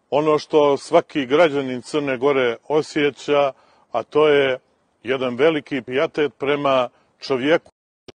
ono što svaki građanin Crne Gore osjeća, a to je jedan veliki pijetet prema čovjeku